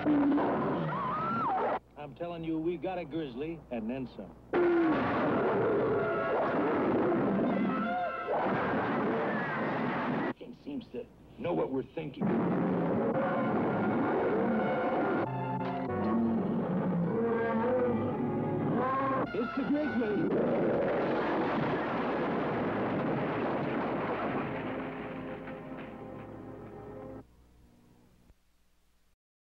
I'm telling you, we got a grizzly, and then some. Thing seems to know what we're thinking. It's the Grizzly.